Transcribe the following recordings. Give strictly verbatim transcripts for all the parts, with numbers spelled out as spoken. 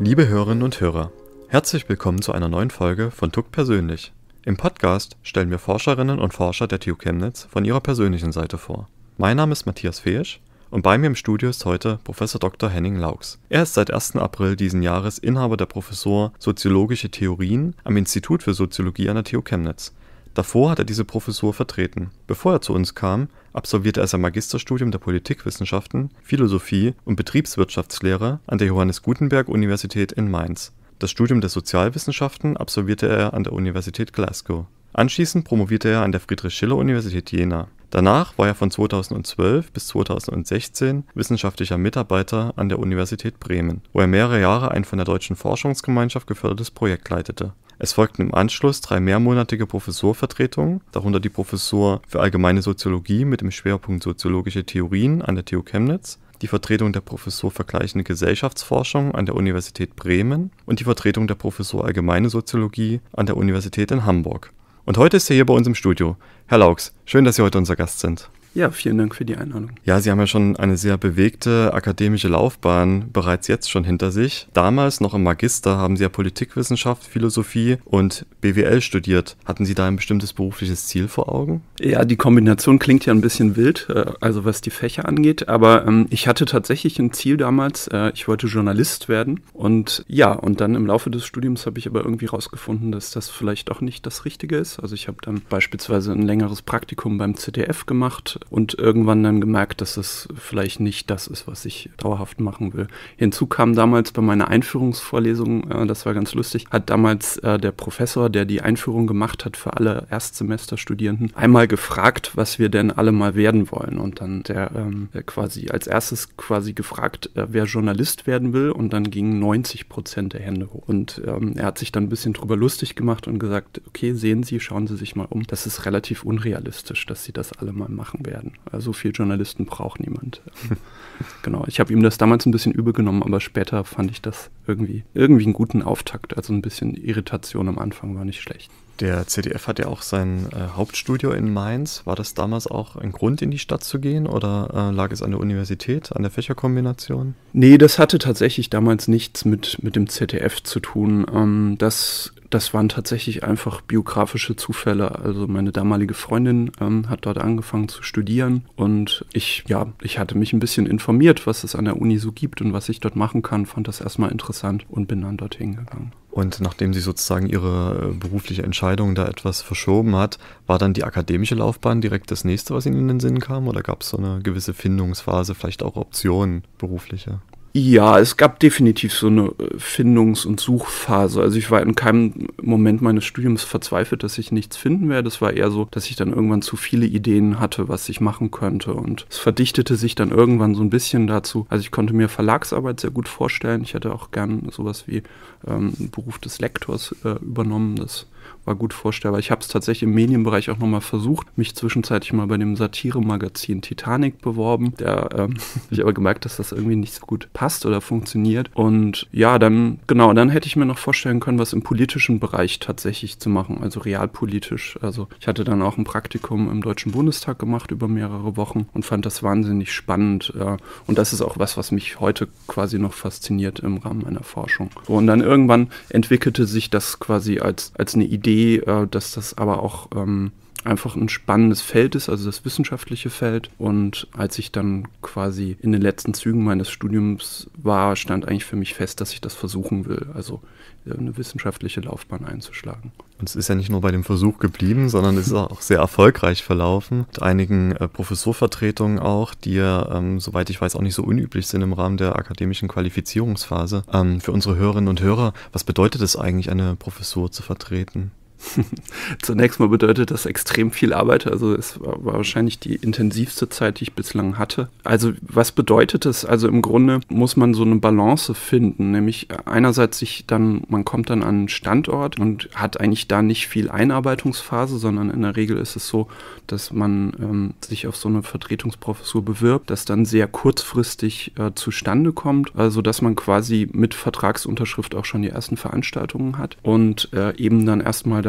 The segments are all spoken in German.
Liebe Hörerinnen und Hörer, herzlich willkommen zu einer neuen Folge von T U C Persönlich. Im Podcast stellen wir Forscherinnen und Forscher der T U Chemnitz von ihrer persönlichen Seite vor. Mein Name ist Matthias Feesch und bei mir im Studio ist heute Professor Doktor Henning Laux. Er ist seit ersten April diesen Jahres Inhaber der Professur Soziologische Theorien am Institut für Soziologie an der T U Chemnitz. Davor hat er diese Professur vertreten. Bevor er zu uns kam, absolvierte er sein Magisterstudium der Politikwissenschaften, Philosophie und Betriebswirtschaftslehre an der Johannes Gutenberg Universität in Mainz. Das Studium der Sozialwissenschaften absolvierte er an der Universität Glasgow. Anschließend promovierte er an der Friedrich-Schiller-Universität Jena. Danach war er von zweitausendzwölf bis zweitausendsechzehn wissenschaftlicher Mitarbeiter an der Universität Bremen, wo er mehrere Jahre ein von der Deutschen Forschungsgemeinschaft gefördertes Projekt leitete. Es folgten im Anschluss drei mehrmonatige Professurvertretungen, darunter die Professur für Allgemeine Soziologie mit dem Schwerpunkt Soziologische Theorien an der T U Chemnitz, die Vertretung der Professur Vergleichende Gesellschaftsforschung an der Universität Bremen und die Vertretung der Professur Allgemeine Soziologie an der Universität in Hamburg. Und heute ist er hier bei uns im Studio. Herr Laux, schön, dass Sie heute unser Gast sind. Ja, vielen Dank für die Einladung. Ja, Sie haben ja schon eine sehr bewegte akademische Laufbahn bereits jetzt schon hinter sich. Damals noch im Magister haben Sie ja Politikwissenschaft, Philosophie und B W L studiert. Hatten Sie da ein bestimmtes berufliches Ziel vor Augen? Ja, die Kombination klingt ja ein bisschen wild, also was die Fächer angeht, aber ähm, ich hatte tatsächlich ein Ziel damals, äh, ich wollte Journalist werden und ja, und dann im Laufe des Studiums habe ich aber irgendwie rausgefunden, dass das vielleicht auch nicht das Richtige ist. Also ich habe dann beispielsweise ein längeres Praktikum beim Z D F gemacht und irgendwann dann gemerkt, dass es vielleicht nicht das ist, was ich dauerhaft machen will. Hinzu kam damals bei meiner Einführungsvorlesung, äh, das war ganz lustig, hat damals äh, der Professor, der die Einführung gemacht hat für alle Erstsemesterstudierenden, einmal gefragt, was wir denn alle mal werden wollen. Und dann der ähm, quasi als erstes quasi gefragt, äh, wer Journalist werden will, und dann gingen neunzig Prozent der Hände hoch. Und ähm, er hat sich dann ein bisschen drüber lustig gemacht und gesagt, okay, sehen Sie, schauen Sie sich mal um. Das ist relativ unrealistisch, dass Sie das alle mal machen werden. Also so viele Journalisten braucht niemand. Genau, ich habe ihm das damals ein bisschen übel genommen, aber später fand ich das irgendwie, irgendwie einen guten Auftakt. Also ein bisschen Irritation am Anfang war nicht schlecht. Der Z D F hat ja auch sein äh, Hauptstudio in Mainz. War das damals auch ein Grund, in die Stadt zu gehen, oder äh, lag es an der Universität, an der Fächerkombination? Nee, das hatte tatsächlich damals nichts mit, mit dem Z D F zu tun. Ähm, das, das waren tatsächlich einfach biografische Zufälle. Also meine damalige Freundin ähm, hat dort angefangen zu studieren und ich, ja, ich hatte mich ein bisschen informiert, was es an der Uni so gibt und was ich dort machen kann, fand das erstmal interessant und bin dann dorthin gegangen. Und nachdem sie sozusagen ihre berufliche Entscheidung da etwas verschoben hat, war dann die akademische Laufbahn direkt das nächste, was Ihnen in den Sinn kam? Oder gab es so eine gewisse Findungsphase, vielleicht auch Optionen berufliche? Ja, es gab definitiv so eine Findungs- und Suchphase. Also ich war in keinem Moment meines Studiums verzweifelt, dass ich nichts finden werde. Es war eher so, dass ich dann irgendwann zu viele Ideen hatte, was ich machen könnte. Und es verdichtete sich dann irgendwann so ein bisschen dazu. Also ich konnte mir Verlagsarbeit sehr gut vorstellen. Ich hätte auch gern sowas wie ähm, einen Beruf des Lektors äh, übernommen. Das war gut vorstellbar. Ich habe es tatsächlich im Medienbereich auch nochmal versucht, mich zwischenzeitlich mal bei dem Satire-Magazin Titanic beworben. Da ähm, habe ich aber gemerkt, dass das irgendwie nicht so gut passt oder funktioniert. Und ja, dann, genau, dann hätte ich mir noch vorstellen können, was im politischen Bereich tatsächlich zu machen, also realpolitisch. Also ich hatte dann auch ein Praktikum im Deutschen Bundestag gemacht über mehrere Wochen und fand das wahnsinnig spannend. Ja. Und das ist auch was, was mich heute quasi noch fasziniert im Rahmen meiner Forschung. So, und dann irgendwann entwickelte sich das quasi als, als eine Idee, dass das aber auch ähm, einfach ein spannendes Feld ist, also das wissenschaftliche Feld. Und als ich dann quasi in den letzten Zügen meines Studiums war, stand eigentlich für mich fest, dass ich das versuchen will, also eine wissenschaftliche Laufbahn einzuschlagen. Und es ist ja nicht nur bei dem Versuch geblieben, sondern es ist auch sehr erfolgreich verlaufen. Mit einigen äh, Professurvertretungen auch, die ja, ähm, soweit ich weiß, auch nicht so unüblich sind im Rahmen der akademischen Qualifizierungsphase. Ähm, für unsere Hörerinnen und Hörer, was bedeutet es eigentlich, eine Professur zu vertreten? Zunächst mal bedeutet das extrem viel Arbeit, also es war wahrscheinlich die intensivste Zeit, die ich bislang hatte. Also was bedeutet es? Also im Grunde muss man so eine Balance finden, nämlich einerseits sich dann, man kommt dann an einen Standort und hat eigentlich da nicht viel Einarbeitungsphase, sondern in der Regel ist es so, dass man ähm, sich auf so eine Vertretungsprofessur bewirbt, das dann sehr kurzfristig äh, zustande kommt, also dass man quasi mit Vertragsunterschrift auch schon die ersten Veranstaltungen hat und äh, eben dann erstmal da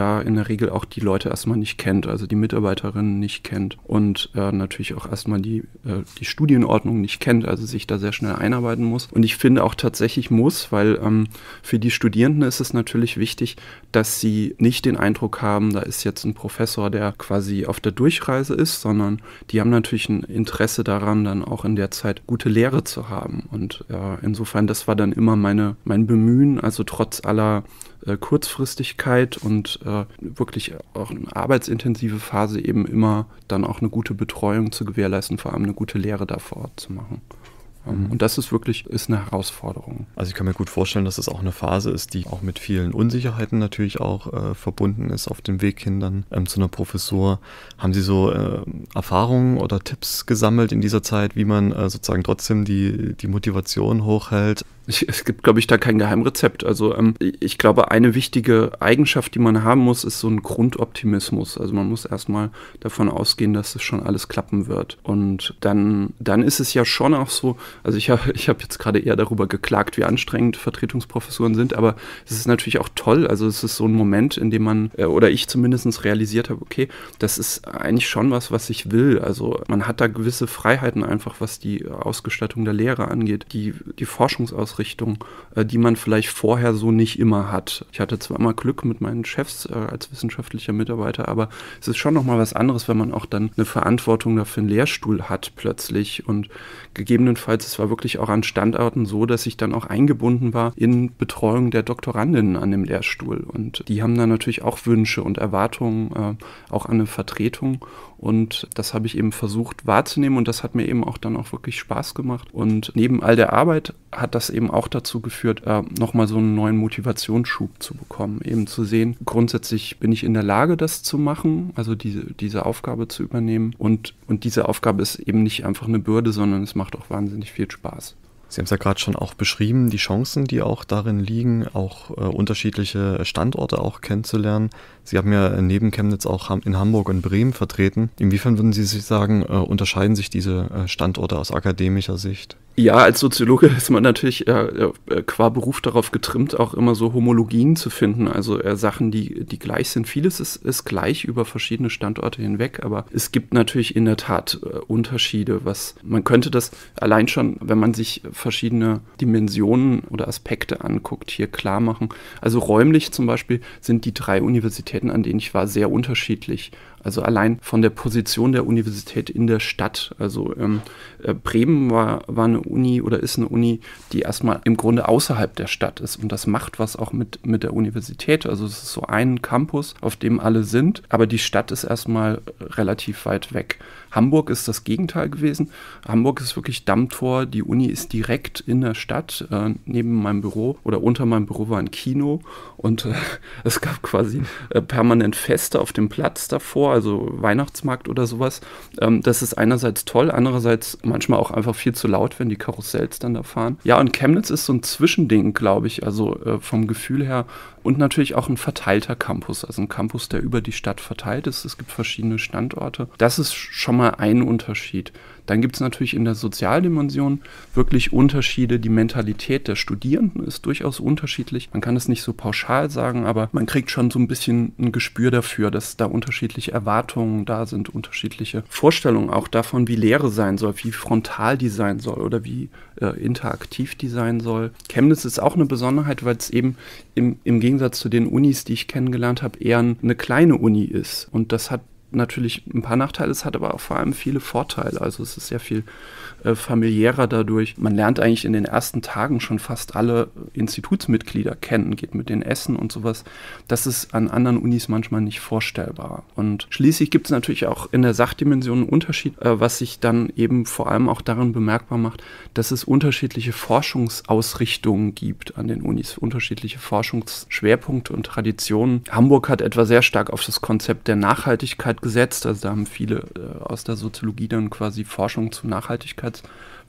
da in der Regel auch die Leute erstmal nicht kennt, also die Mitarbeiterinnen nicht kennt und äh, natürlich auch erstmal die, äh, die Studienordnung nicht kennt, also sich da sehr schnell einarbeiten muss. Und ich finde auch tatsächlich muss, weil ähm, für die Studierenden ist es natürlich wichtig, dass sie nicht den Eindruck haben, da ist jetzt ein Professor, der quasi auf der Durchreise ist, sondern die haben natürlich ein Interesse daran, dann auch in der Zeit gute Lehre zu haben. Und äh, insofern, das war dann immer meine, mein Bemühen, also trotz aller äh, Kurzfristigkeit und äh, wirklich auch eine arbeitsintensive Phase eben immer dann auch eine gute Betreuung zu gewährleisten, vor allem eine gute Lehre da vor Ort zu machen. Mhm. Und das ist wirklich ist eine Herausforderung. Also ich kann mir gut vorstellen, dass es auch eine Phase ist, die auch mit vielen Unsicherheiten natürlich auch äh, verbunden ist auf dem Weg hin dann ähm, zu einer Professur. Haben Sie so äh, Erfahrungen oder Tipps gesammelt in dieser Zeit, wie man äh, sozusagen trotzdem die, die Motivation hochhält? Ich, es gibt, glaube ich, da kein Geheimrezept. Also ähm, ich glaube, eine wichtige Eigenschaft, die man haben muss, ist so ein Grundoptimismus. Also man muss erstmal davon ausgehen, dass es schon alles klappen wird. Und dann, dann ist es ja schon auch so, also ich habe ich hab jetzt gerade eher darüber geklagt, wie anstrengend Vertretungsprofessuren sind, aber es ist natürlich auch toll. Also es ist so ein Moment, in dem man, äh, oder ich zumindest realisiert habe, okay, das ist eigentlich schon was, was ich will. Also man hat da gewisse Freiheiten einfach, was die Ausgestaltung der Lehre angeht, die, die Forschungsausrichtung, Richtung, die man vielleicht vorher so nicht immer hat. Ich hatte zwar immer Glück mit meinen Chefs äh, als wissenschaftlicher Mitarbeiter, aber es ist schon nochmal was anderes, wenn man auch dann eine Verantwortung dafür einen Lehrstuhl hat plötzlich und gegebenenfalls, es war wirklich auch an Standorten so, dass ich dann auch eingebunden war in Betreuung der Doktorandinnen an dem Lehrstuhl und die haben dann natürlich auch Wünsche und Erwartungen äh, auch an eine Vertretung. Und das habe ich eben versucht wahrzunehmen und das hat mir eben auch dann auch wirklich Spaß gemacht. Und neben all der Arbeit hat das eben auch dazu geführt, äh, nochmal so einen neuen Motivationsschub zu bekommen. Eben zu sehen, grundsätzlich bin ich in der Lage, das zu machen, also diese, diese Aufgabe zu übernehmen. Und, und diese Aufgabe ist eben nicht einfach eine Bürde, sondern es macht auch wahnsinnig viel Spaß. Sie haben es ja gerade schon auch beschrieben, die Chancen, die auch darin liegen, auch äh, unterschiedliche Standorte auch kennenzulernen. Sie haben ja neben Chemnitz auch in Hamburg und Bremen vertreten. Inwiefern würden Sie sich sagen, äh, unterscheiden sich diese äh, Standorte aus akademischer Sicht? Ja, als Soziologe ist man natürlich äh, qua Beruf darauf getrimmt, auch immer so Homologien zu finden, also äh, Sachen, die, die gleich sind. Vieles ist, ist gleich über verschiedene Standorte hinweg, aber es gibt natürlich in der Tat äh, Unterschiede. Was man könnte das allein schon, wenn man sich verschiedene Dimensionen oder Aspekte anguckt, hier klar machen. Also räumlich zum Beispiel sind die drei Universitäten, an denen ich war, sehr unterschiedlich. Also allein von der Position der Universität in der Stadt. Also ähm, äh, Bremen war, war eine Uni oder ist eine Uni, die erstmal im Grunde außerhalb der Stadt ist. Und das macht was auch mit, mit der Universität. Also es ist so ein Campus, auf dem alle sind. Aber die Stadt ist erstmal relativ weit weg. Hamburg ist das Gegenteil gewesen. Hamburg ist wirklich Dammtor. Die Uni ist direkt in der Stadt. Äh, neben meinem Büro oder unter meinem Büro war ein Kino. Und äh, es gab quasi äh, permanent Feste auf dem Platz davor. Also Weihnachtsmarkt oder sowas. Ähm, das ist einerseits toll, andererseits manchmal auch einfach viel zu laut, wenn die Karussells dann da fahren. Ja, und Chemnitz ist so ein Zwischending, glaube ich, also äh, vom Gefühl her. Und natürlich auch ein verteilter Campus, also ein Campus, der über die Stadt verteilt ist. Es gibt verschiedene Standorte. Das ist schon mal ein Unterschied. Dann gibt es natürlich in der Sozialdimension wirklich Unterschiede. Die Mentalität der Studierenden ist durchaus unterschiedlich. Man kann es nicht so pauschal sagen, aber man kriegt schon so ein bisschen ein Gespür dafür, dass da unterschiedliche Erwartungen da sind, unterschiedliche Vorstellungen auch davon, wie Lehre sein soll, wie frontal die sein soll oder wie äh, interaktiv die sein soll. Chemnitz ist auch eine Besonderheit, weil es eben im, im Gegensatz zu den Unis, die ich kennengelernt habe, eher eine kleine Uni ist. Und das hat natürlich ein paar Nachteile, es hat aber auch vor allem viele Vorteile. Also es ist sehr viel äh, familiärer dadurch. Man lernt eigentlich in den ersten Tagen schon fast alle Institutsmitglieder kennen, geht mit denen essen und sowas. Das ist an anderen Unis manchmal nicht vorstellbar. Und schließlich gibt es natürlich auch in der Sachdimension einen Unterschied, äh, was sich dann eben vor allem auch darin bemerkbar macht, dass es unterschiedliche Forschungsausrichtungen gibt an den Unis, unterschiedliche Forschungsschwerpunkte und Traditionen. Hamburg hat etwa sehr stark auf das Konzept der Nachhaltigkeit gesetzt. Also da haben viele äh, aus der Soziologie dann quasi Forschung zu Nachhaltigkeitsfragen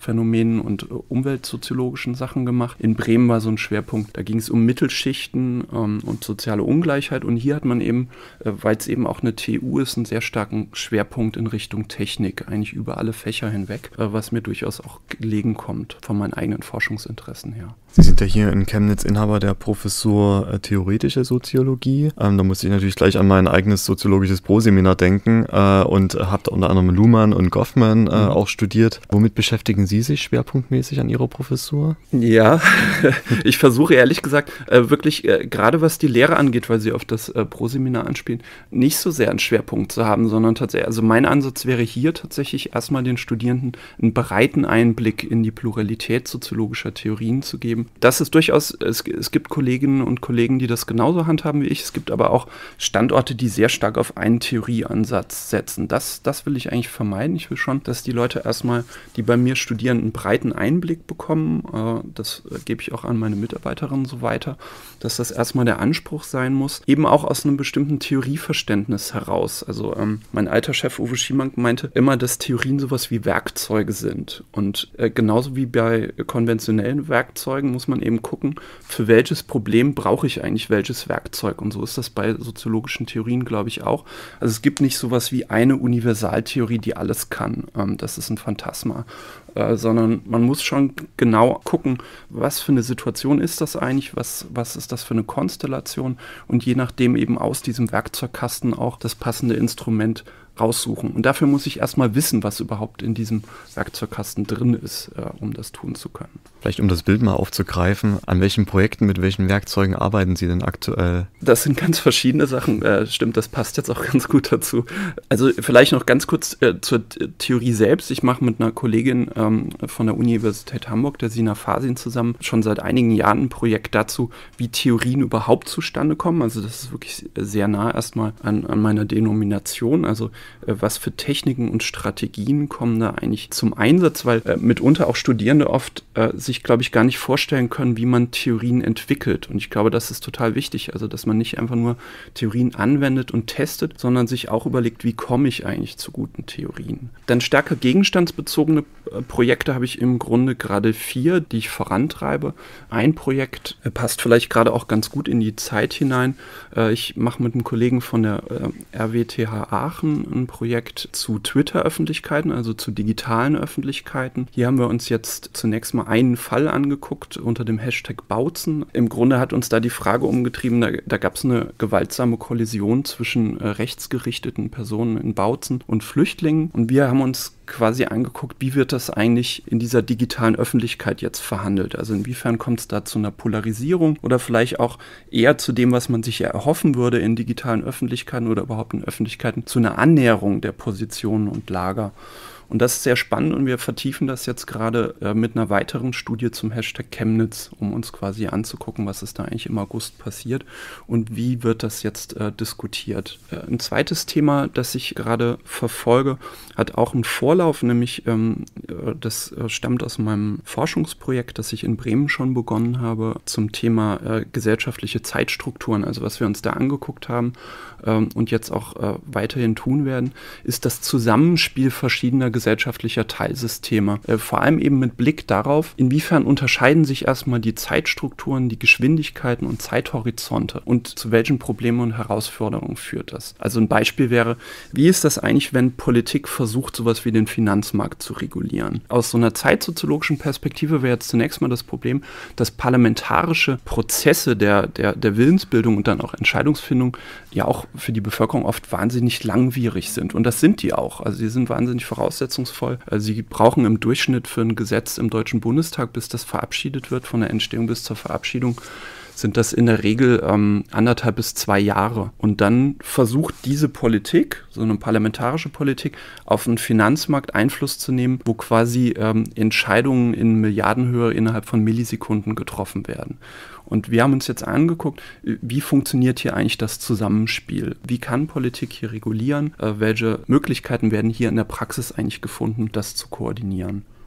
Phänomenen und äh, umweltsoziologischen Sachen gemacht. In Bremen war so ein Schwerpunkt, da ging es um Mittelschichten ähm, und soziale Ungleichheit. Und hier hat man eben, äh, weil es eben auch eine T U ist, einen sehr starken Schwerpunkt in Richtung Technik, eigentlich über alle Fächer hinweg, äh, was mir durchaus auch gelegen kommt von meinen eigenen Forschungsinteressen her. Sie sind ja hier in Chemnitz Inhaber der Professur äh, Theoretische Soziologie. Ähm, da musste ich natürlich gleich an mein eigenes soziologisches Proseminar denken äh, und habe unter anderem Luhmann und Goffman äh, mhm. auch studiert. Womit beschäftigen Sie sich schwerpunktmäßig an Ihrer Professur? Ja, ich versuche ehrlich gesagt äh, wirklich, äh, gerade was die Lehre angeht, weil Sie auf das äh, Proseminar anspielen, nicht so sehr einen Schwerpunkt zu haben, sondern tatsächlich, also mein Ansatz wäre hier tatsächlich erstmal den Studierenden einen breiten Einblick in die Pluralität soziologischer Theorien zu geben. Das ist durchaus, es, es gibt Kolleginnen und Kollegen, die das genauso handhaben wie ich. Es gibt aber auch Standorte, die sehr stark auf einen Theorieansatz setzen. Das, das will ich eigentlich vermeiden. Ich will schon, dass die Leute erstmal, die bei mir studieren, einen breiten Einblick bekommen. Äh, das äh, gebe ich auch an meine Mitarbeiterinnen so weiter, dass das erstmal der Anspruch sein muss, eben auch aus einem bestimmten Theorieverständnis heraus. Also ähm, mein alter Chef Uwe Schiemann meinte immer, dass Theorien sowas wie Werkzeuge sind. Und äh, genauso wie bei konventionellen Werkzeugen muss man eben gucken, für welches Problem brauche ich eigentlich welches Werkzeug. Und so ist das bei soziologischen Theorien, glaube ich, auch. Also es gibt nicht sowas wie eine Universaltheorie, die alles kann. Ähm, das ist ein Phantasma. Äh, sondern man muss schon genau gucken, was für eine Situation ist das eigentlich, was, was ist das für eine Konstellation und je nachdem eben aus diesem Werkzeugkasten auch das passende Instrument raussuchen. Und dafür muss ich erstmal wissen, was überhaupt in diesem Werkzeugkasten drin ist, äh, um das tun zu können. Vielleicht um das Bild mal aufzugreifen, an welchen Projekten, mit welchen Werkzeugen arbeiten Sie denn aktuell? Das sind ganz verschiedene Sachen. Äh, stimmt, das passt jetzt auch ganz gut dazu. Also vielleicht noch ganz kurz äh, zur Theorie selbst. Ich mache mit einer Kollegin ähm, von der Universität Hamburg, der Sina Fasin, zusammen schon seit einigen Jahren ein Projekt dazu, wie Theorien überhaupt zustande kommen. Also das ist wirklich sehr nah erstmal an, an meiner Denomination. Also was für Techniken und Strategien kommen da eigentlich zum Einsatz, weil äh, mitunter auch Studierende oft äh, sich, glaube ich, gar nicht vorstellen können, wie man Theorien entwickelt. Und ich glaube, das ist total wichtig, also dass man nicht einfach nur Theorien anwendet und testet, sondern sich auch überlegt, wie komme ich eigentlich zu guten Theorien. Dann stärker gegenstandsbezogene äh, Projekte habe ich im Grunde gerade vier, die ich vorantreibe. Ein Projekt äh, passt vielleicht gerade auch ganz gut in die Zeit hinein. Äh, ich mache mit einem Kollegen von der äh, R W T H Aachen ein Projekt zu Twitter-Öffentlichkeiten, also zu digitalen Öffentlichkeiten. Hier haben wir uns jetzt zunächst mal einen Fall angeguckt unter dem Hashtag Bautzen. Im Grunde hat uns da die Frage umgetrieben, da, da gab es eine gewaltsame Kollision zwischen äh, rechtsgerichteten Personen in Bautzen und Flüchtlingen. Und wir haben uns quasi angeguckt, wie wird das eigentlich in dieser digitalen Öffentlichkeit jetzt verhandelt? Also inwiefern kommt es da zu einer Polarisierung oder vielleicht auch eher zu dem, was man sich ja erhoffen würde in digitalen Öffentlichkeiten oder überhaupt in Öffentlichkeiten, zu einer Annäherung der Positionen und Lager. Und das ist sehr spannend und wir vertiefen das jetzt gerade äh, mit einer weiteren Studie zum Hashtag Chemnitz, um uns quasi anzugucken, was ist da eigentlich im August passiert und wie wird das jetzt äh, diskutiert. Äh, ein zweites Thema, das ich gerade verfolge, hat auch einen Vorlauf, nämlich ähm, das äh, stammt aus meinem Forschungsprojekt, das ich in Bremen schon begonnen habe, zum Thema äh, gesellschaftliche Zeitstrukturen. Also was wir uns da angeguckt haben ähm, und jetzt auch äh, weiterhin tun werden, ist das Zusammenspiel verschiedener gesellschaftlicher Teilsysteme. Äh, vor allem eben mit Blick darauf, inwiefern unterscheiden sich erstmal die Zeitstrukturen, die Geschwindigkeiten und Zeithorizonte und zu welchen Problemen und Herausforderungen führt das. Also ein Beispiel wäre, wie ist das eigentlich, wenn Politik versucht, sowas wie den Finanzmarkt zu regulieren? Aus so einer zeitsoziologischen Perspektive wäre jetzt zunächst mal das Problem, dass parlamentarische Prozesse der, der, der Willensbildung und dann auch Entscheidungsfindung ja auch für die Bevölkerung oft wahnsinnig langwierig sind. Und das sind die auch. Also die sind wahnsinnig voraussetzungsvoll. Also sie brauchen im Durchschnitt für ein Gesetz im Deutschen Bundestag, bis das verabschiedet wird, von der Entstehung bis zur Verabschiedung, sind das in der Regel ähm, anderthalb bis zwei Jahre. Und dann versucht diese Politik, so eine parlamentarische Politik, auf den Finanzmarkt Einfluss zu nehmen, wo quasi ähm, Entscheidungen in Milliardenhöhe innerhalb von Millisekunden getroffen werden. Und wir haben uns jetzt angeguckt, wie funktioniert hier eigentlich das Zusammenspiel? Wie kann Politik hier regulieren? Äh, welche Möglichkeiten werden hier in der Praxis eigentlich gefunden, das zu koordinieren?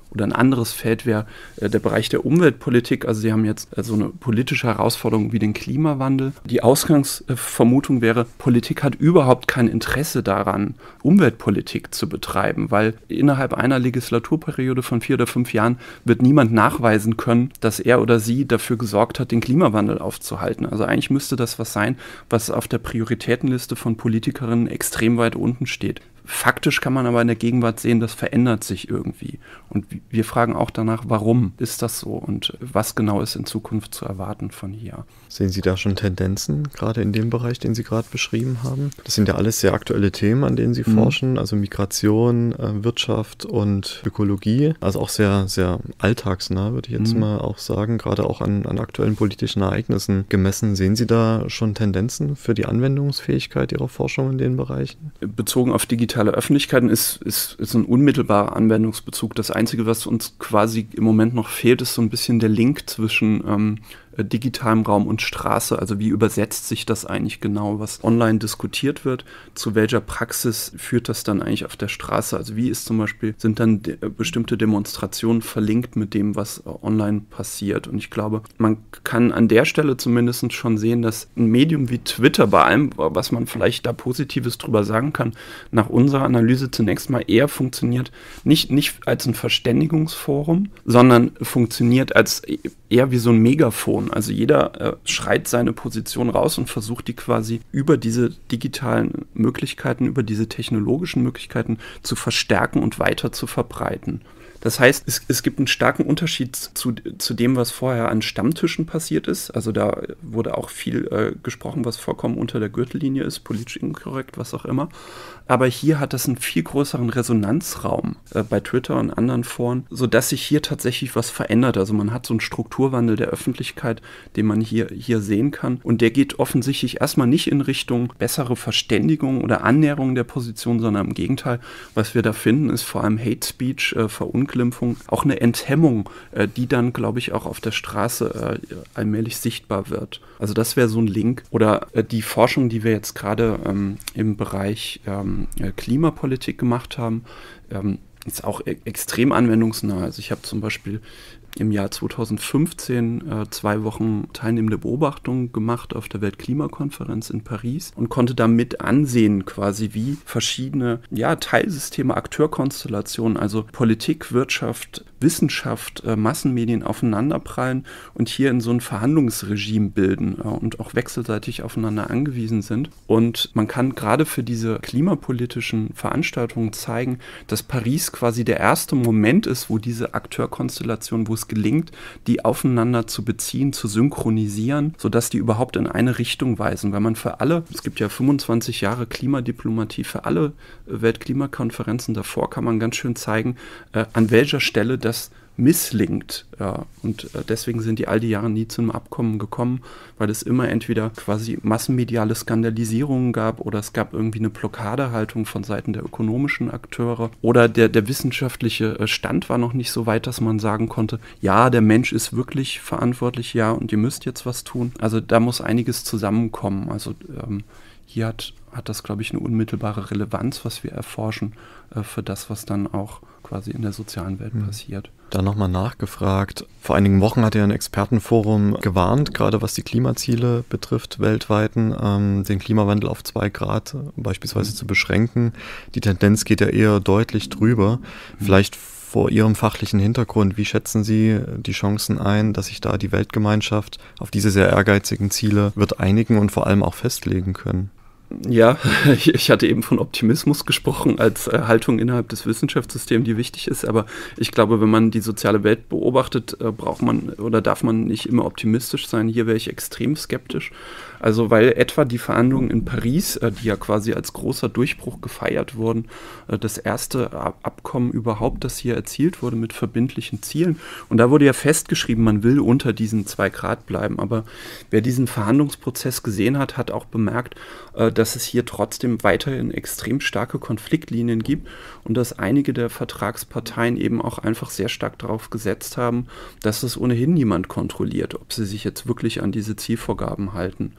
Oder ein anderes Feld wäre äh, der Bereich der Umweltpolitik. Also Sie haben jetzt äh, so eine politische Herausforderung wie den Klimawandel. Die Ausgangsvermutung wäre, Politik hat überhaupt kein Interesse daran, Umweltpolitik zu betreiben, weil innerhalb einer Legislaturperiode von vier oder fünf Jahren wird niemand nachweisen können, dass er oder sie dafür gesorgt hat, den Klimawandel aufzuhalten. Also eigentlich müsste das was sein, was auf der Prioritätenliste von Politikerinnen extrem weit unten steht. Faktisch kann man aber in der Gegenwart sehen, das verändert sich irgendwie. Und wir fragen auch danach, warum ist das so und was genau ist in Zukunft zu erwarten von hier. Sehen Sie da schon Tendenzen, gerade in dem Bereich, den Sie gerade beschrieben haben? Das sind ja alles sehr aktuelle Themen, an denen Sie mhm. forschen, also Migration, äh, Wirtschaft und Ökologie. Also auch sehr, sehr alltagsnah, würde ich jetzt mhm. mal auch sagen, gerade auch an, an aktuellen politischen Ereignissen gemessen. Sehen Sie da schon Tendenzen für die Anwendungsfähigkeit Ihrer Forschung in den Bereichen? Bezogen auf digitale Öffentlichkeiten ist, ist, ist ein unmittelbarer Anwendungsbezug. Das Einzige, was uns quasi im Moment noch fehlt, ist so ein bisschen der Link zwischen ähm, digitalem Raum und Straße. Also wie übersetzt sich das eigentlich genau, was online diskutiert wird? Zu welcher Praxis führt das dann eigentlich auf der Straße? Also wie ist zum Beispiel, sind dann de- bestimmte Demonstrationen verlinkt mit dem, was äh, online passiert? Und ich glaube, man kann an der Stelle zumindest schon sehen, dass ein Medium wie Twitter, bei allem, was man vielleicht da Positives drüber sagen kann, nach unserer Analyse zunächst mal eher funktioniert, nicht, nicht als ein Verständigungsforum, sondern funktioniert als eher wie so ein Megafon. Also jeder äh, schreit seine Position raus und versucht die quasi über diese digitalen Möglichkeiten, über diese technologischen Möglichkeiten zu verstärken und weiter zu verbreiten. Das heißt, es, es gibt einen starken Unterschied zu, zu dem, was vorher an Stammtischen passiert ist. Also da wurde auch viel äh, gesprochen, was vollkommen unter der Gürtellinie ist, politisch inkorrekt, was auch immer. Aber hier hat das einen viel größeren Resonanzraum äh, bei Twitter und anderen Foren, sodass sich hier tatsächlich was verändert. Also man hat so einen Strukturwandel der Öffentlichkeit, den man hier, hier sehen kann. Und der geht offensichtlich erstmal nicht in Richtung bessere Verständigung oder Annäherung der Position, sondern im Gegenteil. Was wir da finden, ist vor allem Hate Speech, äh, Verunglimpfung, auch eine Enthemmung, äh, die dann, glaube ich, auch auf der Straße äh, allmählich sichtbar wird. Also das wäre so ein Link. Oder äh, die Forschung, die wir jetzt gerade ähm, im Bereich ähm, Klimapolitik gemacht haben, ähm, ist auch e- extrem anwendungsnah. Also ich habe zum Beispiel im Jahr zweitausendfünfzehn äh, zwei Wochen teilnehmende Beobachtungen gemacht auf der Weltklimakonferenz in Paris und konnte damit ansehen, quasi wie verschiedene ja, Teilsysteme, Akteurkonstellationen, also Politik, Wirtschaft, Wissenschaft, äh, Massenmedien aufeinanderprallen und hier in so ein Verhandlungsregime bilden äh, und auch wechselseitig aufeinander angewiesen sind. Und man kann gerade für diese klimapolitischen Veranstaltungen zeigen, dass Paris quasi der erste Moment ist, wo diese Akteurkonstellation, wo es gelingt, die aufeinander zu beziehen, zu synchronisieren, sodass die überhaupt in eine Richtung weisen. Weil man für alle, es gibt ja fünfundzwanzig Jahre Klimadiplomatie, für alle Weltklimakonferenzen davor kann man ganz schön zeigen, äh, an welcher Stelle das misslingt. Ja, und äh, deswegen sind die all die Jahre nie zu einem Abkommen gekommen, weil es immer entweder quasi massenmediale Skandalisierungen gab oder es gab irgendwie eine Blockadehaltung von Seiten der ökonomischen Akteure oder der, der wissenschaftliche äh, Stand war noch nicht so weit, dass man sagen konnte, ja, der Mensch ist wirklich verantwortlich, ja, und ihr müsst jetzt was tun. Also da muss einiges zusammenkommen. Also ähm, hier hat, hat das, glaube ich, eine unmittelbare Relevanz, was wir erforschen, äh, für das, was dann auch quasi in der sozialen Welt mhm. passiert. Da nochmal nachgefragt. Vor einigen Wochen hat ja ein Expertenforum gewarnt, gerade was die Klimaziele betrifft, weltweiten, ähm, den Klimawandel auf zwei Grad beispielsweise mhm. zu beschränken. Die Tendenz geht ja eher deutlich drüber. Mhm. Vielleicht vor Ihrem fachlichen Hintergrund, wie schätzen Sie die Chancen ein, dass sich da die Weltgemeinschaft auf diese sehr ehrgeizigen Ziele wird einigen und vor allem auch festlegen können? Ja, ich hatte eben von Optimismus gesprochen als äh, Haltung innerhalb des Wissenschaftssystems, die wichtig ist. Aber ich glaube, wenn man die soziale Welt beobachtet, äh, braucht man oder darf man nicht immer optimistisch sein. Hier wäre ich extrem skeptisch. Also weil etwa die Verhandlungen in Paris, äh, die ja quasi als großer Durchbruch gefeiert wurden, äh, das erste Ab- Abkommen überhaupt, das hier erzielt wurde mit verbindlichen Zielen. Und da wurde ja festgeschrieben, man will unter diesen zwei Grad bleiben. Aber wer diesen Verhandlungsprozess gesehen hat, hat auch bemerkt, äh, dass es hier trotzdem weiterhin extrem starke Konfliktlinien gibt und dass einige der Vertragsparteien eben auch einfach sehr stark darauf gesetzt haben, dass es ohnehin niemand kontrolliert, ob sie sich jetzt wirklich an diese Zielvorgaben halten.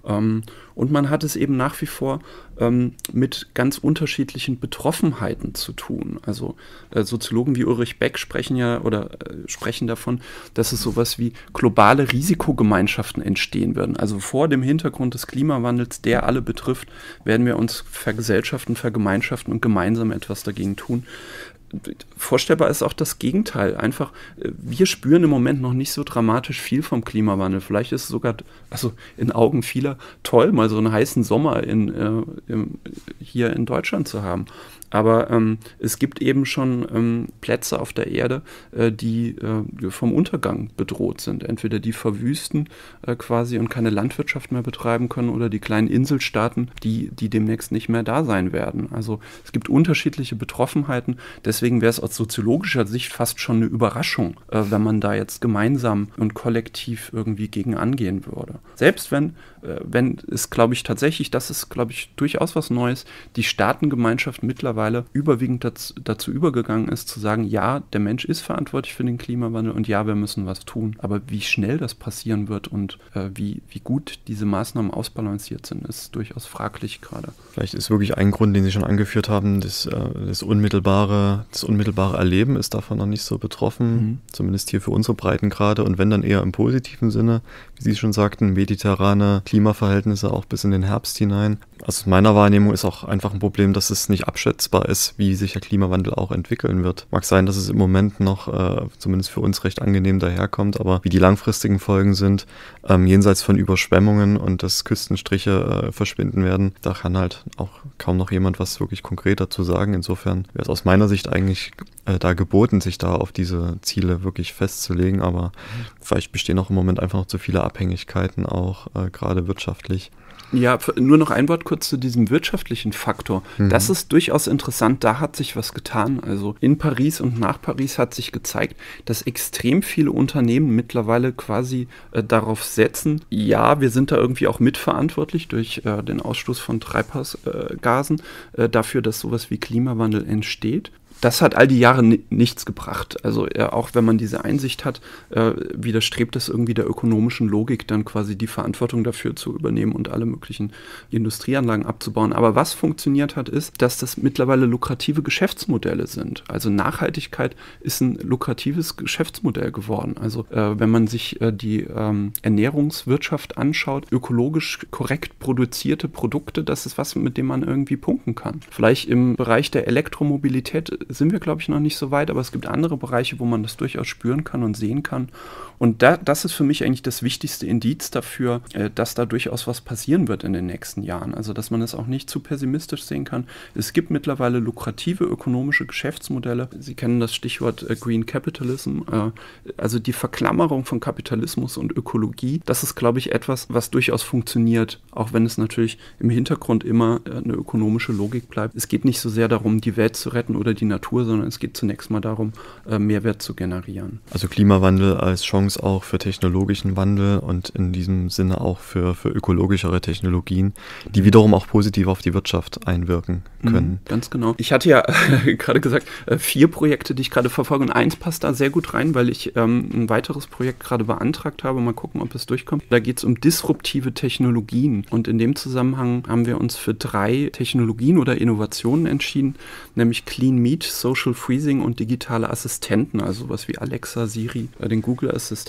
Ähm, und man hat es eben nach wie vor ähm, mit ganz unterschiedlichen Betroffenheiten zu tun. Also äh, Soziologen wie Ulrich Beck sprechen ja oder äh, sprechen davon, dass es sowas wie globale Risikogemeinschaften entstehen würden. Also vor dem Hintergrund des Klimawandels, der alle betrifft, werden wir uns vergesellschaften, vergemeinschaften und gemeinsam etwas dagegen tun. Vorstellbar ist auch das Gegenteil. Einfach, wir spüren im Moment noch nicht so dramatisch viel vom Klimawandel. Vielleicht ist es sogar, also in Augen vieler, toll, mal so einen heißen Sommer in, äh, im, hier in Deutschland zu haben. Aber ähm, es gibt eben schon ähm, Plätze auf der Erde, äh, die äh, vom Untergang bedroht sind. Entweder die verwüsten äh, quasi und keine Landwirtschaft mehr betreiben können oder die kleinen Inselstaaten, die, die demnächst nicht mehr da sein werden. Also es gibt unterschiedliche Betroffenheiten. Deswegen wäre es aus soziologischer Sicht fast schon eine Überraschung, äh, wenn man da jetzt gemeinsam und kollektiv irgendwie gegen angehen würde. Selbst wenn, äh, wenn es, glaube ich, tatsächlich, das ist, glaube ich, durchaus was Neues, die Staatengemeinschaft mittlerweile überwiegend dazu, dazu übergegangen ist, zu sagen, ja, der Mensch ist verantwortlich für den Klimawandel und ja, wir müssen was tun. Aber wie schnell das passieren wird und äh, wie, wie gut diese Maßnahmen ausbalanciert sind, ist durchaus fraglich gerade. Vielleicht ist wirklich ein Grund, den Sie schon angeführt haben, das, äh, das, unmittelbare, das unmittelbare Erleben ist davon noch nicht so betroffen, mhm. zumindest hier für unsere Breitengrade und wenn dann eher im positiven Sinne, wie Sie schon sagten, mediterrane Klimaverhältnisse auch bis in den Herbst hinein. Aus meiner Wahrnehmung ist auch einfach ein Problem, dass es nicht abschätzbar ist, wie sich der Klimawandel auch entwickeln wird. Mag sein, dass es im Moment noch, äh, zumindest für uns, recht angenehm daherkommt, aber wie die langfristigen Folgen sind, ähm, jenseits von Überschwemmungen und dass Küstenstriche äh, verschwinden werden, da kann halt auch kaum noch jemand was wirklich konkret dazu sagen. Insofern wäre es aus meiner Sicht eigentlich äh, da geboten, sich da auf diese Ziele wirklich festzulegen, aber mhm. vielleicht bestehen auch im Moment einfach noch zu viele Abhängigkeiten, auch äh, gerade wirtschaftlich. Ja, nur noch ein Wort kurz zu diesem wirtschaftlichen Faktor. Mhm. Das ist durchaus interessant, da hat sich was getan. Also in Paris und nach Paris hat sich gezeigt, dass extrem viele Unternehmen mittlerweile quasi äh, darauf setzen, ja, wir sind da irgendwie auch mitverantwortlich durch äh, den Ausstoß von Treibhausgasen äh, dafür, dass sowas wie Klimawandel entsteht. Das hat all die Jahre ni- nichts gebracht. Also äh, auch wenn man diese Einsicht hat, äh, widerstrebt es irgendwie der ökonomischen Logik, dann quasi die Verantwortung dafür zu übernehmen und alle möglichen Industrieanlagen abzubauen. Aber was funktioniert hat, ist, dass das mittlerweile lukrative Geschäftsmodelle sind. Also Nachhaltigkeit ist ein lukratives Geschäftsmodell geworden. Also äh, wenn man sich äh, die ähm, Ernährungswirtschaft anschaut, ökologisch korrekt produzierte Produkte, das ist was, mit dem man irgendwie punkten kann. Vielleicht im Bereich der Elektromobilität sind wir, glaube ich, noch nicht so weit, aber es gibt andere Bereiche, wo man das durchaus spüren kann und sehen kann. Und da, das ist für mich eigentlich das wichtigste Indiz dafür, äh, dass da durchaus was passieren wird in den nächsten Jahren. Also, dass man es auch nicht zu pessimistisch sehen kann. Es gibt mittlerweile lukrative ökonomische Geschäftsmodelle. Sie kennen das Stichwort äh, Green Capitalism. Äh, also die Verklammerung von Kapitalismus und Ökologie, das ist, glaube ich, etwas, was durchaus funktioniert, auch wenn es natürlich im Hintergrund immer äh, eine ökonomische Logik bleibt. Es geht nicht so sehr darum, die Welt zu retten oder die Natur, sondern es geht zunächst mal darum, äh, Mehrwert zu generieren. Also Klimawandel als Chance auch für technologischen Wandel und in diesem Sinne auch für, für ökologischere Technologien, die wiederum auch positiv auf die Wirtschaft einwirken können. Mhm, ganz genau. Ich hatte ja äh, gerade gesagt, äh, vier Projekte, die ich gerade verfolge und eins passt da sehr gut rein, weil ich ähm, ein weiteres Projekt gerade beantragt habe. Mal gucken, ob es durchkommt. Da geht es um disruptive Technologien und in dem Zusammenhang haben wir uns für drei Technologien oder Innovationen entschieden, nämlich Clean Meat, Social Freezing und digitale Assistenten, also sowas wie Alexa, Siri, äh, den Google-Assistenten.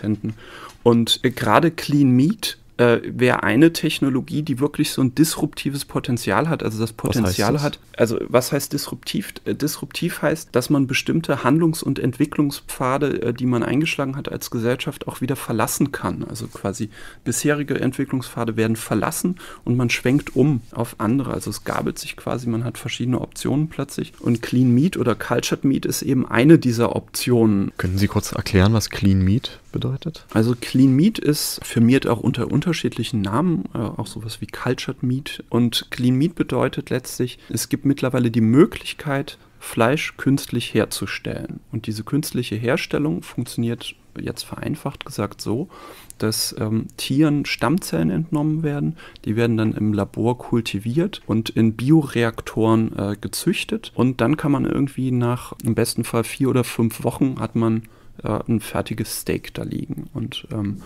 Und äh, gerade Clean Meat äh, wäre eine Technologie, die wirklich so ein disruptives Potenzial hat, also das Potenzial hat, also was heißt disruptiv? Äh, disruptiv heißt, dass man bestimmte Handlungs- und Entwicklungspfade, äh, die man eingeschlagen hat als Gesellschaft, auch wieder verlassen kann. Also quasi bisherige Entwicklungspfade werden verlassen und man schwenkt um auf andere. Also es gabelt sich quasi, man hat verschiedene Optionen plötzlich. Und Clean Meat oder Cultured Meat ist eben eine dieser Optionen. Können Sie kurz erklären, was Clean Meat bedeutet? Also Clean Meat ist firmiert auch unter unterschiedlichen Namen, äh, auch sowas wie Cultured Meat. Und Clean Meat bedeutet letztlich, es gibt mittlerweile die Möglichkeit, Fleisch künstlich herzustellen. Und diese künstliche Herstellung funktioniert jetzt vereinfacht gesagt so, dass ähm, Tieren Stammzellen entnommen werden. Die werden dann im Labor kultiviert und in Bioreaktoren äh, gezüchtet. Und dann kann man irgendwie nach im besten Fall vier oder fünf Wochen hat man äh, ein fertiges Steak da liegen. Und ähm,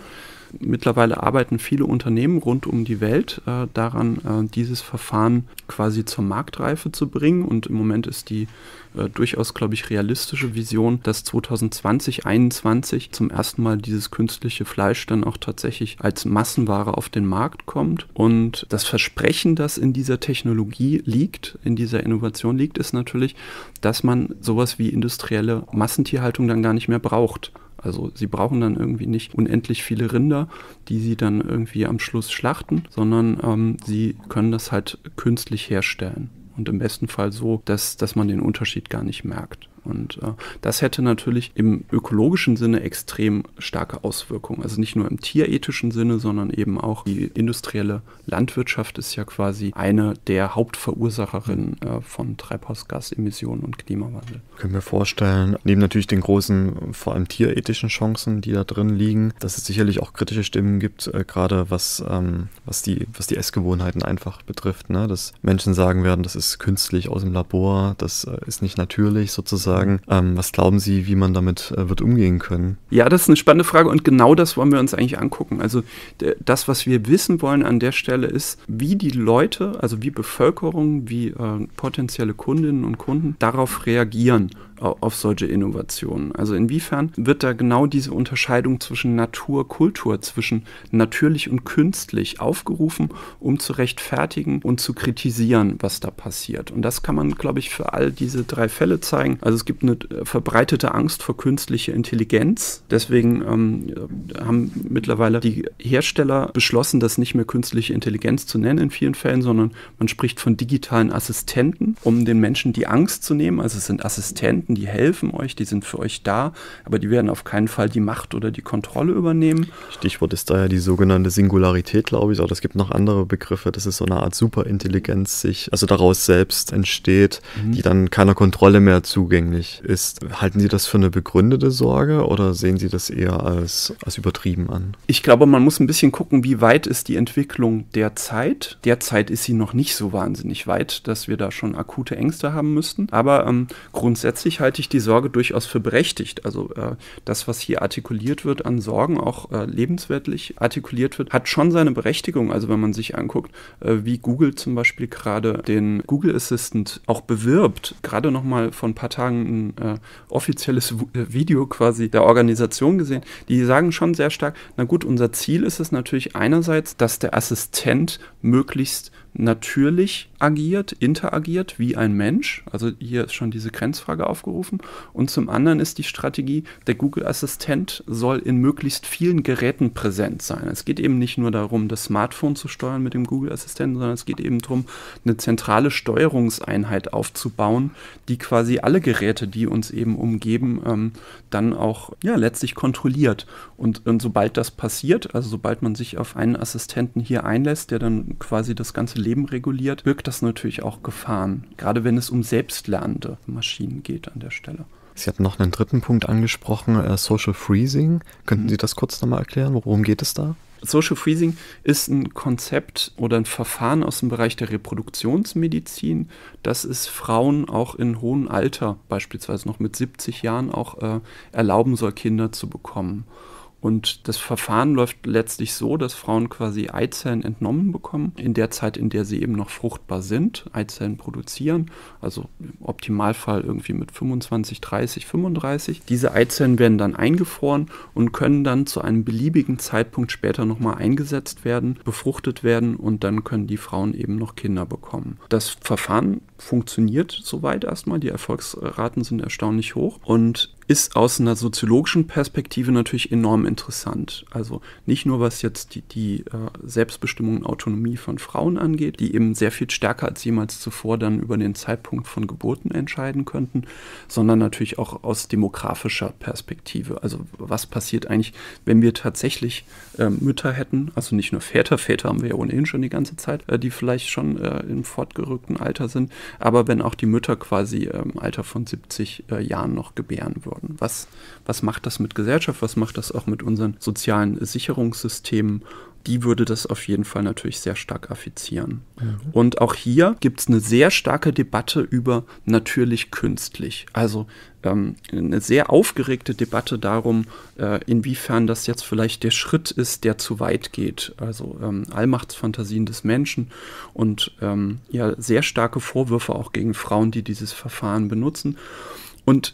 Mittlerweile arbeiten viele Unternehmen rund um die Welt äh, daran, äh, dieses Verfahren quasi zur Marktreife zu bringen. Und im Moment ist die äh, durchaus, glaube ich, realistische Vision, dass zwanzig zwanzig, einundzwanzig zum ersten Mal dieses künstliche Fleisch dann auch tatsächlich als Massenware auf den Markt kommt. Und das Versprechen, das in dieser Technologie liegt, in dieser Innovation liegt, ist natürlich, dass man sowas wie industrielle Massentierhaltung dann gar nicht mehr braucht. Also sie brauchen dann irgendwie nicht unendlich viele Rinder, die sie dann irgendwie am Schluss schlachten, sondern ähm, sie können das halt künstlich herstellen. Und im besten Fall so, dass, dass man den Unterschied gar nicht merkt. Und äh, das hätte natürlich im ökologischen Sinne extrem starke Auswirkungen. Also nicht nur im tierethischen Sinne, sondern eben auch die industrielle Landwirtschaft ist ja quasi eine der Hauptverursacherinnen äh, von Treibhausgasemissionen und Klimawandel. Können wir vorstellen, neben natürlich den großen, vor allem tierethischen Chancen, die da drin liegen, dass es sicherlich auch kritische Stimmen gibt, äh, gerade was, ähm, was, die, was die Essgewohnheiten einfach betrifft. Ne? Dass Menschen sagen werden, das ist künstlich aus dem Labor, das äh, ist nicht natürlich sozusagen. Ähm, was glauben Sie, wie man damit äh, wird umgehen können? Ja, das ist eine spannende Frage und genau das wollen wir uns eigentlich angucken. Also d- das, was wir wissen wollen an der Stelle ist, wie die Leute, also wie Bevölkerung, wie äh, potenzielle Kundinnen und Kunden darauf reagieren, auf solche Innovationen. Also inwiefern wird da genau diese Unterscheidung zwischen Natur, Kultur, zwischen natürlich und künstlich aufgerufen, um zu rechtfertigen und zu kritisieren, was da passiert. Und das kann man, glaube ich, für all diese drei Fälle zeigen. Also es gibt eine verbreitete Angst vor künstlicher Intelligenz. Deswegen ähm, haben mittlerweile die Hersteller beschlossen, das nicht mehr künstliche Intelligenz zu nennen in vielen Fällen, sondern man spricht von digitalen Assistenten, um den Menschen die Angst zu nehmen. Also es sind Assistenten, die helfen euch, die sind für euch da, aber die werden auf keinen Fall die Macht oder die Kontrolle übernehmen. Stichwort ist da ja die sogenannte Singularität, glaube ich, aber es gibt noch andere Begriffe, dass es so eine Art Superintelligenz sich, also daraus selbst entsteht, mhm. die dann keiner Kontrolle mehr zugänglich ist. Halten Sie das für eine begründete Sorge oder sehen Sie das eher als, als übertrieben an? Ich glaube, man muss ein bisschen gucken, wie weit ist die Entwicklung derzeit. Derzeit ist sie noch nicht so wahnsinnig weit, dass wir da schon akute Ängste haben müssten, aber ähm, grundsätzlich halte ich die Sorge durchaus für berechtigt. Also äh, das, was hier artikuliert wird an Sorgen, auch äh, lebensweltlich artikuliert wird, hat schon seine Berechtigung. Also wenn man sich anguckt, äh, wie Google zum Beispiel gerade den Google Assistant auch bewirbt, gerade noch mal vor ein paar Tagen ein äh, offizielles w- Video quasi der Organisation gesehen, die sagen schon sehr stark, na gut, unser Ziel ist es natürlich einerseits, dass der Assistent möglichst natürlich agiert, interagiert wie ein Mensch. Also hier ist schon diese Grenzfrage aufgerufen. Und zum anderen ist die Strategie, der Google-Assistent soll in möglichst vielen Geräten präsent sein. Es geht eben nicht nur darum, das Smartphone zu steuern mit dem Google-Assistenten, sondern es geht eben darum, eine zentrale Steuerungseinheit aufzubauen, die quasi alle Geräte, die uns eben umgeben, ähm, dann auch ja, letztlich kontrolliert. Und, und sobald das passiert, also sobald man sich auf einen Assistenten hier einlässt, der dann quasi das ganze Leben reguliert, birgt das natürlich auch Gefahren, gerade wenn es um selbstlernende Maschinen geht an der Stelle. Sie hatten noch einen dritten Punkt angesprochen, äh, Social Freezing. Könnten mhm. Sie das kurz nochmal erklären? Worum geht es da? Social Freezing ist ein Konzept oder ein Verfahren aus dem Bereich der Reproduktionsmedizin, das es Frauen auch in hohem Alter, beispielsweise noch mit siebzig Jahren, auch äh, erlauben soll, Kinder zu bekommen. Und das Verfahren läuft letztlich so, dass Frauen quasi Eizellen entnommen bekommen, in der Zeit, in der sie eben noch fruchtbar sind, Eizellen produzieren, also im Optimalfall irgendwie mit fünfundzwanzig, dreißig, fünfunddreißig. Diese Eizellen werden dann eingefroren und können dann zu einem beliebigen Zeitpunkt später nochmal eingesetzt werden, befruchtet werden und dann können die Frauen eben noch Kinder bekommen. Das Verfahren funktioniert soweit erstmal, die Erfolgsraten sind erstaunlich hoch und ist aus einer soziologischen Perspektive natürlich enorm interessant. Also nicht nur, was jetzt die, die äh, Selbstbestimmung und Autonomie von Frauen angeht, die eben sehr viel stärker als jemals zuvor dann über den Zeitpunkt von Geburten entscheiden könnten, sondern natürlich auch aus demografischer Perspektive. Also was passiert eigentlich, wenn wir tatsächlich äh, Mütter hätten, also nicht nur Väter, Väter haben wir ja ohnehin schon die ganze Zeit, äh, die vielleicht schon äh, im fortgerückten Alter sind, aber wenn auch die Mütter quasi äh, im Alter von siebzig äh, Jahren noch gebären würden. beantworten. Was, was macht das mit Gesellschaft? Was macht das auch mit unseren sozialen Sicherungssystemen? Die würde das auf jeden Fall natürlich sehr stark affizieren. Mhm. Und auch hier gibt es eine sehr starke Debatte über natürlich-künstlich. Also ähm, eine sehr aufgeregte Debatte darum, äh, inwiefern das jetzt vielleicht der Schritt ist, der zu weit geht. Also ähm, Allmachtsfantasien des Menschen und ähm, ja, sehr starke Vorwürfe auch gegen Frauen, die dieses Verfahren benutzen. Und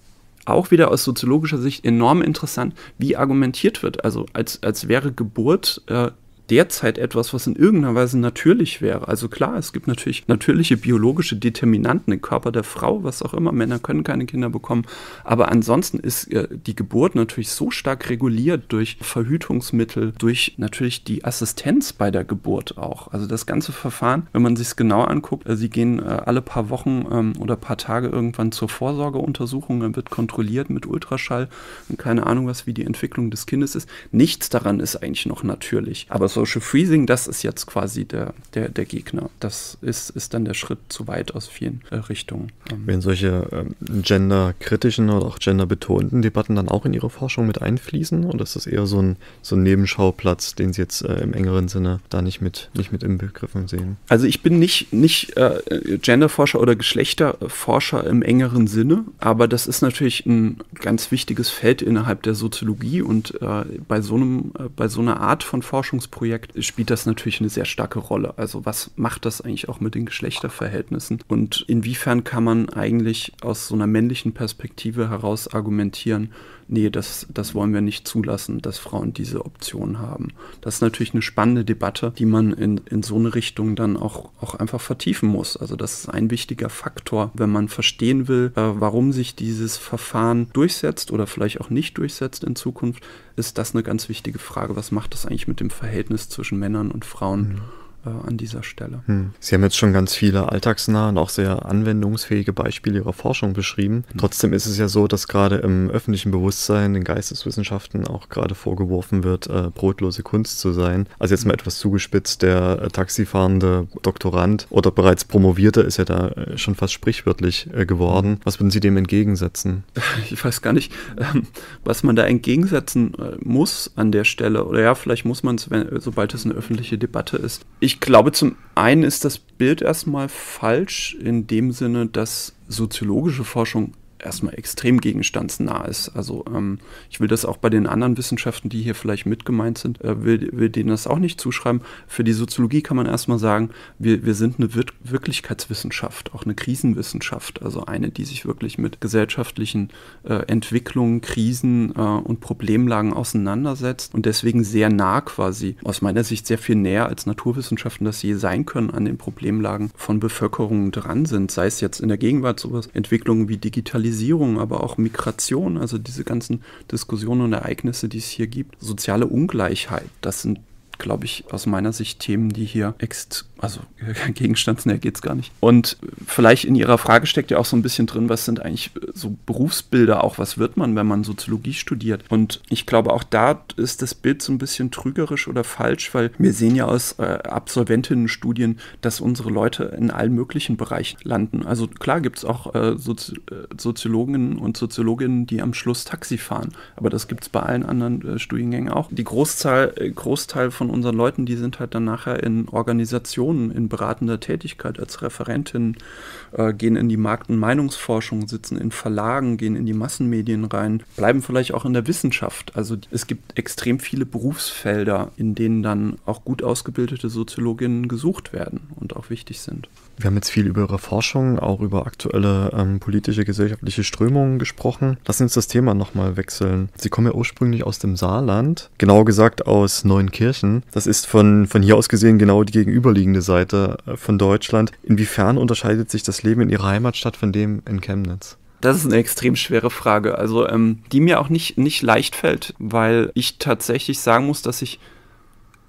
auch wieder aus soziologischer Sicht enorm interessant, wie argumentiert wird. Also als, als wäre Geburt äh, derzeit etwas, was in irgendeiner Weise natürlich wäre. Also klar, es gibt natürlich natürliche biologische Determinanten im Körper der Frau, was auch immer. Männer können keine Kinder bekommen. Aber ansonsten ist äh, die Geburt natürlich so stark reguliert durch Verhütungsmittel, durch natürlich die Assistenz bei der Geburt auch. Also das ganze Verfahren, wenn man sich es genau anguckt, äh, sie gehen äh, alle paar Wochen ähm, oder paar Tage irgendwann zur Vorsorgeuntersuchung, dann wird kontrolliert mit Ultraschall und keine Ahnung was, wie die Entwicklung des Kindes ist. Nichts daran ist eigentlich noch natürlich. Aber Social Freezing, das ist jetzt quasi der, der, der Gegner. Das ist, ist dann der Schritt zu weit aus vielen äh, Richtungen. Werden solche ähm, genderkritischen oder auch genderbetonten Debatten dann auch in Ihre Forschung mit einfließen? Oder ist das eher so ein, so ein Nebenschauplatz, den Sie jetzt äh, im engeren Sinne da nicht mit, nicht mit inbegriffen sehen? Also ich bin nicht, nicht äh, Genderforscher oder Geschlechterforscher im engeren Sinne, aber das ist natürlich ein ganz wichtiges Feld innerhalb der Soziologie und äh, bei so einem, äh, bei so einer Art von Forschungsprojekt spielt das natürlich eine sehr starke Rolle. Also was macht das eigentlich auch mit den Geschlechterverhältnissen? Und inwiefern kann man eigentlich aus so einer männlichen Perspektive heraus argumentieren, nee, das, das wollen wir nicht zulassen, dass Frauen diese Option haben. Das ist natürlich eine spannende Debatte, die man in, in so eine Richtung dann auch, auch einfach vertiefen muss. Also das ist ein wichtiger Faktor, wenn man verstehen will, äh, warum sich dieses Verfahren durchsetzt oder vielleicht auch nicht durchsetzt in Zukunft, ist das eine ganz wichtige Frage. Was macht das eigentlich mit dem Verhältnis zwischen Männern und Frauen? Mhm. an dieser Stelle. Hm. Sie haben jetzt schon ganz viele alltagsnahe und auch sehr anwendungsfähige Beispiele Ihrer Forschung beschrieben. Hm. Trotzdem ist es ja so, dass gerade im öffentlichen Bewusstsein, in Geisteswissenschaften auch gerade vorgeworfen wird, äh, brotlose Kunst zu sein. Also jetzt mal etwas zugespitzt, der äh, taxifahrende Doktorand oder bereits Promovierte ist ja da äh, schon fast sprichwörtlich äh, geworden. Was würden Sie dem entgegensetzen? Ich weiß gar nicht, ähm, was man da entgegensetzen äh, muss an der Stelle. Oder ja, vielleicht muss man es, sobald es eine öffentliche Debatte ist. Ich Ich glaube, zum einen ist das Bild erstmal falsch in dem Sinne, dass soziologische Forschung erstmal extrem gegenstandsnah ist. Also ähm, ich will das auch bei den anderen Wissenschaften, die hier vielleicht mit gemeint sind, äh, will, will denen das auch nicht zuschreiben. Für die Soziologie kann man erstmal sagen, wir, wir sind eine Wir- Wirklichkeitswissenschaft, auch eine Krisenwissenschaft, also eine, die sich wirklich mit gesellschaftlichen äh, Entwicklungen, Krisen äh, und Problemlagen auseinandersetzt und deswegen sehr nah quasi, aus meiner Sicht sehr viel näher als Naturwissenschaften das je sein können, an den Problemlagen von Bevölkerungen dran sind, sei es jetzt in der Gegenwart sowas, Entwicklungen wie Digitalisierung, aber auch Migration, also diese ganzen Diskussionen und Ereignisse, die es hier gibt. Soziale Ungleichheit, das sind, glaube ich, aus meiner Sicht Themen, die hier ext, also gegenstandsnäher geht es gar nicht. Und vielleicht in Ihrer Frage steckt ja auch so ein bisschen drin, was sind eigentlich so Berufsbilder auch, was wird man, wenn man Soziologie studiert? Und ich glaube, auch da ist das Bild so ein bisschen trügerisch oder falsch, weil wir sehen ja aus äh, Absolventinnenstudien, dass unsere Leute in allen möglichen Bereichen landen. Also klar gibt es auch äh, Sozi- Soziologen und Soziologinnen, die am Schluss Taxi fahren, aber das gibt es bei allen anderen äh, Studiengängen auch. Die Großzahl, äh, Großteil von unseren Leuten, die sind halt dann nachher in Organisationen, in beratender Tätigkeit als Referentin, äh, gehen in die Markt- und Meinungsforschung, sitzen in Verlagen, gehen in die Massenmedien rein, bleiben vielleicht auch in der Wissenschaft. Also es gibt extrem viele Berufsfelder, in denen dann auch gut ausgebildete Soziologinnen gesucht werden und auch wichtig sind. Wir haben jetzt viel über Ihre Forschung, auch über aktuelle ähm, politische, gesellschaftliche Strömungen gesprochen. Lassen Sie uns das Thema nochmal wechseln. Sie kommen ja ursprünglich aus dem Saarland, genauer gesagt aus Neunkirchen. Das ist von, von hier aus gesehen genau die gegenüberliegende Seite von Deutschland. Inwiefern unterscheidet sich das Leben in Ihrer Heimatstadt von dem in Chemnitz? Das ist eine extrem schwere Frage, also ähm, die mir auch nicht, nicht leicht fällt, weil ich tatsächlich sagen muss, dass ich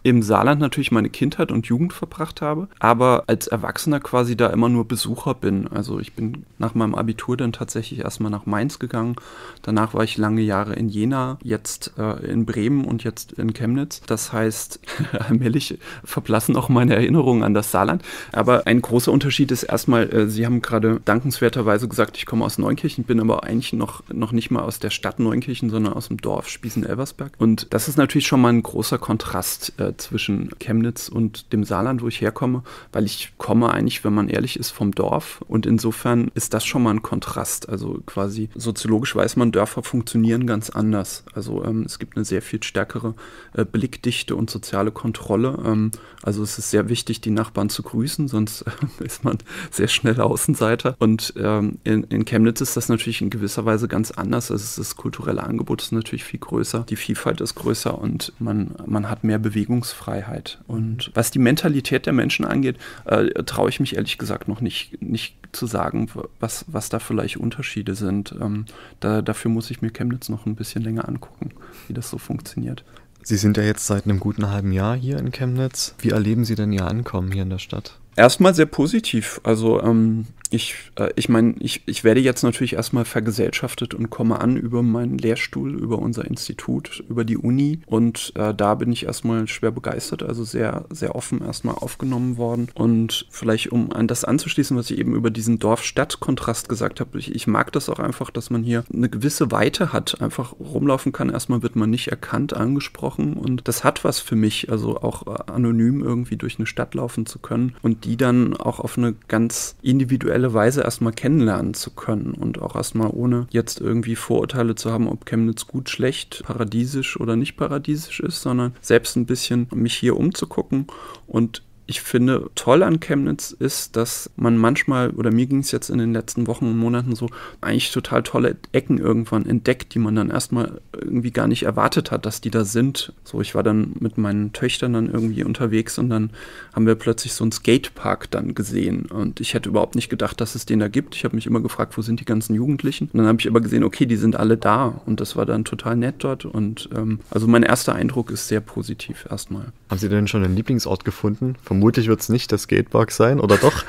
im Saarland natürlich meine Kindheit und Jugend verbracht habe, aber als Erwachsener quasi da immer nur Besucher bin. Also ich bin nach meinem Abitur dann tatsächlich erstmal nach Mainz gegangen. Danach war ich lange Jahre in Jena, jetzt äh, in Bremen und jetzt in Chemnitz. Das heißt, allmählich verblassen auch meine Erinnerungen an das Saarland. Aber ein großer Unterschied ist erstmal, äh, Sie haben gerade dankenswerterweise gesagt, ich komme aus Neunkirchen, bin aber eigentlich noch, noch nicht mal aus der Stadt Neunkirchen, sondern aus dem Dorf Spießen-Elversberg. Und das ist natürlich schon mal ein großer Kontrast äh, zwischen Chemnitz und dem Saarland, wo ich herkomme, weil ich komme eigentlich, wenn man ehrlich ist, vom Dorf. Und insofern ist das schon mal ein Kontrast. Also quasi soziologisch weiß man, Dörfer funktionieren ganz anders. Also ähm, es gibt eine sehr viel stärkere äh, Blickdichte und soziale Kontrolle. Ähm, also es ist sehr wichtig, die Nachbarn zu grüßen, sonst äh, ist man sehr schnell Außenseiter. Und ähm, in, in Chemnitz ist das natürlich in gewisser Weise ganz anders. Also das kulturelle Angebot ist natürlich viel größer, die Vielfalt ist größer und man, man hat mehr Bewegungsfreiheit. Und was die Mentalität der Menschen angeht, äh, traue ich mich ehrlich gesagt noch nicht, nicht zu sagen, was, was da vielleicht Unterschiede sind. Ähm, da, dafür muss ich mir Chemnitz noch ein bisschen länger angucken, wie das so funktioniert. Sie sind ja jetzt seit einem guten halben Jahr hier in Chemnitz. Wie erleben Sie denn Ihr Ankommen hier in der Stadt? Erstmal sehr positiv. Also ähm, ich, äh, ich meine, ich, ich werde jetzt natürlich erstmal vergesellschaftet und komme an über meinen Lehrstuhl, über unser Institut, über die Uni. Und äh, da bin ich erstmal schwer begeistert, also sehr, sehr offen erstmal aufgenommen worden. Und vielleicht, um an das anzuschließen, was ich eben über diesen Dorf-Stadt-Kontrast gesagt habe, ich, ich mag das auch einfach, dass man hier eine gewisse Weite hat, einfach rumlaufen kann. Erstmal wird man nicht erkannt, angesprochen und das hat was für mich, also auch äh, anonym irgendwie durch eine Stadt laufen zu können und die dann auch auf eine ganz individuelle Weise erstmal kennenlernen zu können und auch erstmal ohne jetzt irgendwie Vorurteile zu haben, ob Chemnitz gut, schlecht, paradiesisch oder nicht paradiesisch ist, sondern selbst ein bisschen mich hier umzugucken. Und ich finde, toll an Chemnitz ist, dass man manchmal, oder mir ging es jetzt in den letzten Wochen und Monaten so, eigentlich total tolle Ecken irgendwann entdeckt, die man dann erstmal irgendwie gar nicht erwartet hat, dass die da sind. So, ich war dann mit meinen Töchtern dann irgendwie unterwegs und dann haben wir plötzlich so einen Skatepark dann gesehen und ich hätte überhaupt nicht gedacht, dass es den da gibt. Ich habe mich immer gefragt, wo sind die ganzen Jugendlichen? Und dann habe ich aber gesehen, okay, die sind alle da und das war dann total nett dort und ähm, also mein erster Eindruck ist sehr positiv erstmal. Haben Sie denn schon einen Lieblingsort gefunden? Vermutlich wird es nicht der Skatepark sein, oder doch?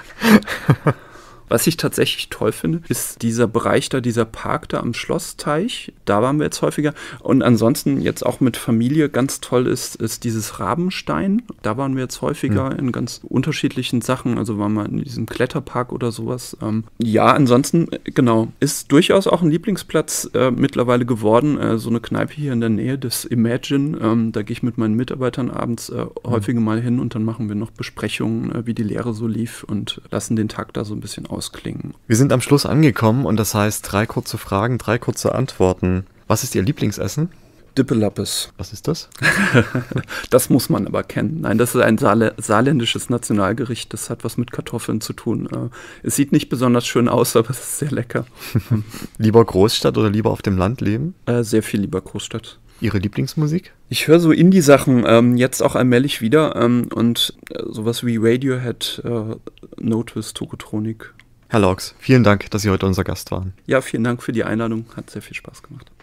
Was ich tatsächlich toll finde, ist dieser Bereich da, dieser Park da am Schlossteich. Da waren wir jetzt häufiger. Und ansonsten jetzt auch mit Familie ganz toll ist, ist dieses Rabenstein. Da waren wir jetzt häufiger mhm. in ganz unterschiedlichen Sachen. Also waren wir in diesem Kletterpark oder sowas. Ähm, ja, ansonsten, genau, ist durchaus auch ein Lieblingsplatz äh, mittlerweile geworden. Äh, so eine Kneipe hier in der Nähe des Imagine. Ähm, da gehe ich mit meinen Mitarbeitern abends äh, häufiger mal hin und dann machen wir noch Besprechungen, äh, wie die Lehre so lief und lassen den Tag da so ein bisschen ausklingen. Wir sind am Schluss angekommen und das heißt drei kurze Fragen, drei kurze Antworten. Was ist Ihr Lieblingsessen? Dippelappes. Was ist das? Das muss man aber kennen. Nein, das ist ein Saarl- saarländisches Nationalgericht. Das hat was mit Kartoffeln zu tun. Es sieht nicht besonders schön aus, aber es ist sehr lecker. Lieber Großstadt oder lieber auf dem Land leben? Äh, sehr viel lieber Großstadt. Ihre Lieblingsmusik? Ich höre so Indie-Sachen ähm, jetzt auch allmählich wieder ähm, und äh, sowas wie Radiohead, äh, No Twist, Tokotronik. Herr Laux, vielen Dank, dass Sie heute unser Gast waren. Ja, vielen Dank für die Einladung. Hat sehr viel Spaß gemacht.